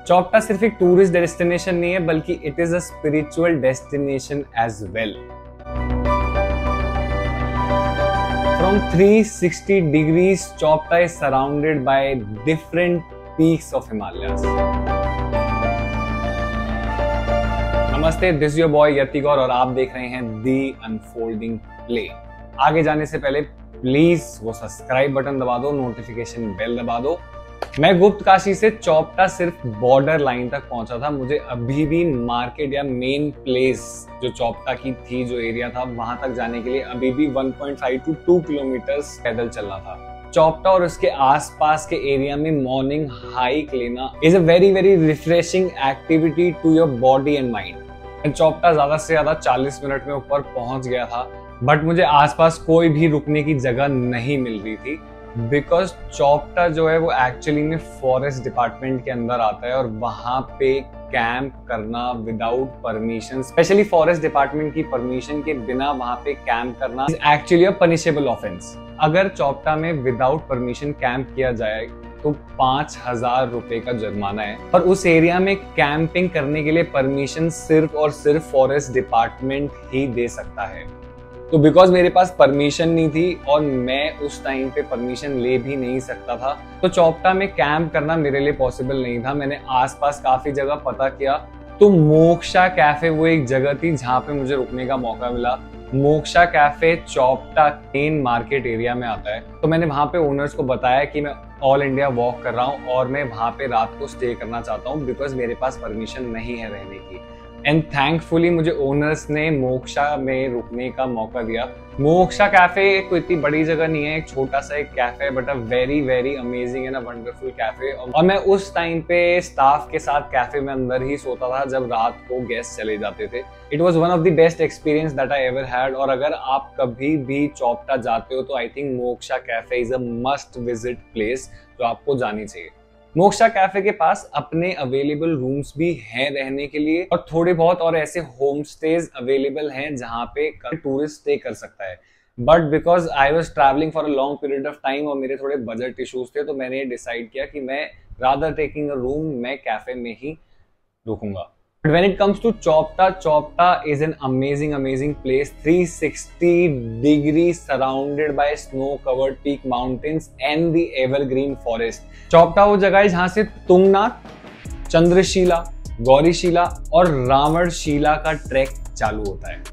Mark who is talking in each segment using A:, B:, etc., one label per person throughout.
A: चोपटा सिर्फ एक tourist destination नहीं है, बल्कि it is a spiritual destination as well. From 360 degrees, Chopta is surrounded by different peaks of Himalayas. नमस्ते, this your boy Yati Gaur और आप देख रहे हैं दी अनफोल्डिंग प्ले। आगे जाने से पहले प्लीज वो सब्सक्राइब बटन दबा दो, नोटिफिकेशन बेल दबा दो। मैं गुप्त काशी से चोपटा सिर्फ बॉर्डर लाइन तक पहुंचा था। मुझे अभी भी मार्केट या मेन प्लेस जो चोपटा की थी, जो एरिया था, वहां तक जाने के लिए अभी भी 1.5 to 2 किलोमीटर्स पैदल चलना था। चोपटा और उसके आसपास के एरिया में मॉर्निंग हाइक लेना is a very refreshing activity to your body and mind. Chopta ज्यादा से ज्यादा 40 मिनट में ऊपर पहुंच गया था, बट मुझे आसपास कोई भी रुकने की जगह नहीं मिल रही थी, बिकॉज चोपटा जो है वो एक्चुअली में फॉरेस्ट डिपार्टमेंट के अंदर आता है और वहां पे कैंप करना without permission, specially forest department की परमिशन के बिना वहां पे कैंप करना is actually a punishable offence. अगर चोपटा में विदाउट परमिशन कैंप किया जाए तो 5,000 रुपए का जुर्माना है, और उस एरिया में कैंपिंग करने के लिए परमिशन सिर्फ और सिर्फ फॉरेस्ट डिपार्टमेंट ही दे सकता है। तो बिकॉज मेरे पास परमिशन नहीं थी और मैं उस टाइम पे परमिशन ले भी नहीं सकता था, तो चोपटा में कैंप करना मेरे लिए पॉसिबल नहीं था। मैंने आसपास काफी जगह पता किया, तो मोक्षा कैफे वो एक जगह थी जहां पे मुझे रुकने का मौका मिला। Moksha cafe Chopta main market area में आता है, तो मैंने वहां पे ओनर्स को बताया कि मैं ऑल इंडिया वॉक कर रहा हूँ और मैं वहां पे रात को स्टे करना चाहता हूँ, बिकॉज मेरे पास परमिशन नहीं है रहने की। एंड थैंकफुली मुझे ओनर्स ने मोक्षा में रुकने का मौका दिया। मोक्षा कैफे कोई इतनी बड़ी जगह नहीं है, एक छोटा सा एक cafe, but a very amazing and a wonderful cafe. और मैं उस टाइम पे स्टाफ के साथ कैफे में अंदर ही सोता था जब रात को गेस्ट चले जाते थे। It was one of the best experience that I ever had. और अगर आप कभी भी चोपटा जाते हो तो I think Moksha cafe is a must visit place जो आपको जानी चाहिए। मोक्षा कैफे के पास अपने अवेलेबल रूम्स भी हैं रहने के लिए, और थोड़े बहुत और ऐसे होम स्टेज अवेलेबल हैं जहां पे टूरिस्ट स्टे कर सकता है। But because I was travelling for a long period of time और मेरे थोड़े बजट इश्यूज थे, तो मैंने डिसाइड किया कि मैं रादर टेकिंग अ रूम, मैं कैफे में ही रुकूंगा। But when it comes to Chopta, Chopta is an amazing place. 360 degrees surrounded by snow-covered peak mountains and the evergreen forest. Chopta वो जगह है जहाँ से तुंगनाथ, चंद्रशिला, गौरीशिला और रावणशिला का ट्रैक चालू होता है।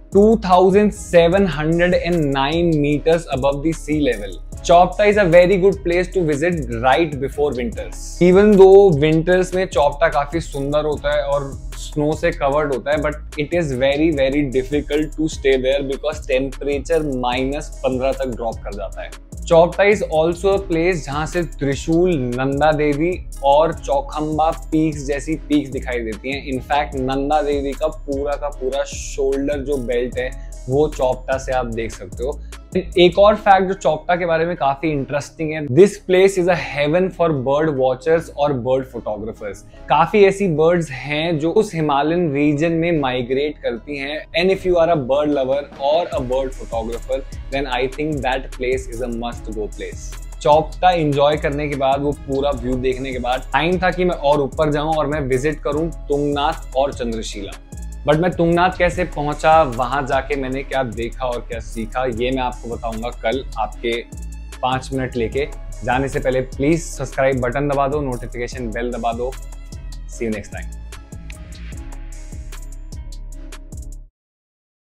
A: 2709 meters above the sea level. Chopta is a very good place to visit right before winters. Even though winters में चोपटा काफी सुंदर होता है और स्नो से कवर्ड होता है, but it is very difficult to stay there because temperature -15 तक ड्रॉप कर जाता है। Chopta is also a place जहां से त्रिशूल, नंदा देवी और चौखंबा पीक्स जैसी पीक्स दिखाई देती हैं। इनफैक्ट नंदा देवी का पूरा शोल्डर जो बेल्ट है वो चोपटा से आप देख सकते हो। एक और फैक्ट जो चोपटा के बारे में काफी इंटरेस्टिंग है, this place is a heaven for bird watchers और बर्ड फोटोग्राफर्स। काफी ऐसी बर्ड्स हैं जो उस हिमालयन रीजन में माइग्रेट करती हैं, and if you are a bird lover और a bird photographer then I think that place is a must go place. Chopta enjoy करने के बाद, वो पूरा व्यू देखने के बाद टाइम था कि मैं और ऊपर जाऊं और मैं विजिट करूं तुंगनाथ और चंद्रशिला। बट मैं तुंगनाथ कैसे पहुंचा, वहां जाके मैंने क्या देखा और क्या सीखा, ये मैं आपको बताऊंगा कल आपके 5 मिनट लेके। जाने से पहले प्लीज सब्सक्राइब बटन दबा दो, नोटिफिकेशन बेल दबा दो। See you next time.